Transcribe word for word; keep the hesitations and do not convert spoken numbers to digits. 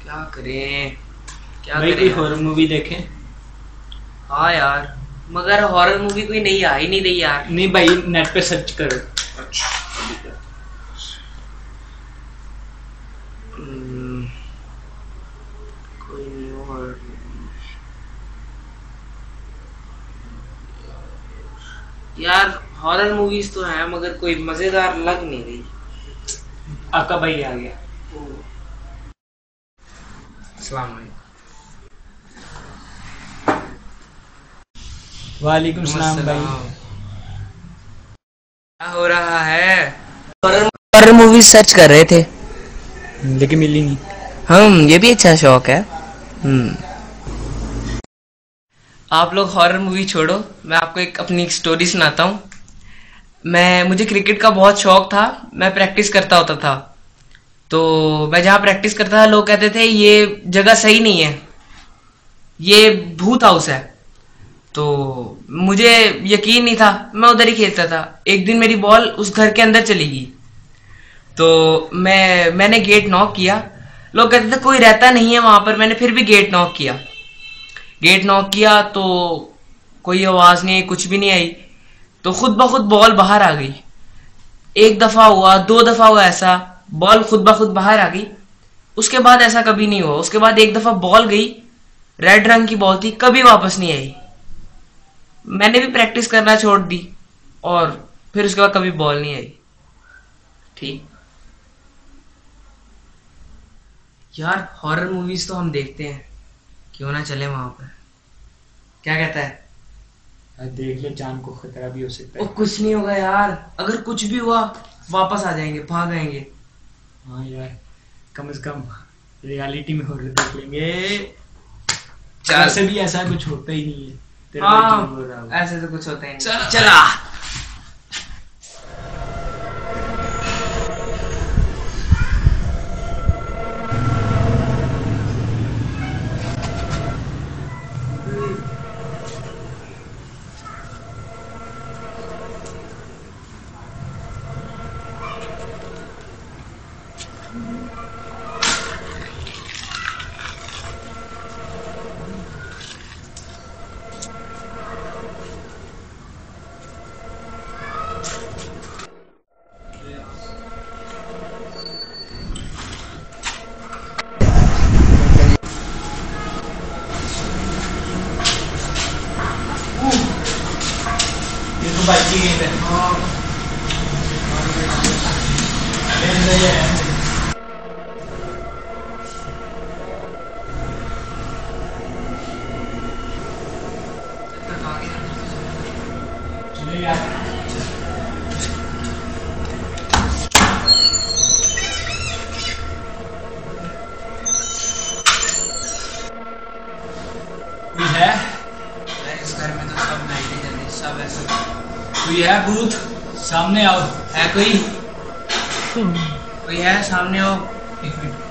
क्या करें, क्या भाई करें कोई यार। हॉरर मूवी देखें। हाँ यार, मगर हॉरर मूवी कोई नई आ ही नहीं रही यार। नहीं भाई, नेट पे सर्च करो। हम्म, कोई न्यू हॉरर यार। हॉरर मूवीज तो हैं मगर कोई मजेदार लग नहीं रही। आपका भाई आ गया। अस्सलाम वालेकुम। वालेकुम सलाम भाई। अस्सलाम। क्या हो रहा है? हॉरर मूवी सर्च कर रहे थे। लेकिन मिली नहीं। हम ये भी अच्छा शौक है। हम्म आप लोग हॉरर मूवी छोड़ो, मैं आपको एक अपनी एक स्टोरी सुनाता हूँ। मैं मुझे क्रिकेट का बहुत शौक था। मैं प्रैक्टिस करता होता था। तो मैं जहाँ प्रैक्टिस करता था लोग कहते थे ये जगह सही नहीं है, ये भूत हाउस है। तो मुझे यकीन नहीं था, मैं उधर ही खेलता था। एक दिन मेरी बॉल उस घर के अंदर चली गई। तो मैं मैंने गेट नॉक किया। लोग कहते थे कोई रहता नहीं है वहां पर, मैंने फिर भी गेट नॉक किया। गेट नॉक किया तो कोई आवाज नहीं आई, कुछ भी नहीं आई। तो खुद ब खुद बॉल बाहर आ गई। एक दफा हुआ, दो दफा हुआ ऐसा, बॉल खुद ब खुद बाहर आ गई। उसके बाद ऐसा कभी नहीं हुआ। उसके बाद एक दफा बॉल गई, रेड रंग की बॉल थी, कभी वापस नहीं आई। मैंने भी प्रैक्टिस करना छोड़ दी और फिर उसके बाद कभी बॉल नहीं आई। ठीक यार, हॉरर मूवीज तो हम देखते हैं, क्यों ना चले वहां पर। क्या कहता है? देख ले, जान को खतरा भी हो सकता ओ है। कुछ नहीं होगा यार, अगर कुछ भी हुआ वापस आ जाएंगे, भाग आएंगे। हाँ यार, कम से कम रियलिटी में हॉरर देख लेंगे। चल। वैसे भी ऐसा कुछ होता ही नहीं है। तेरा भाई झूठ बोल रहा हाँ, होगा। ऐसे तो कुछ होता ही नहीं। चल चला। ये तो बाइक की गेंद है। गेंद सही है। चले यार। कोई है? इस घर में तो सब लाइटें जल रही, सब ऐसे। कोई है भूत? सामने आओ। है कोई? कोई है सामने हो? एक मिनट।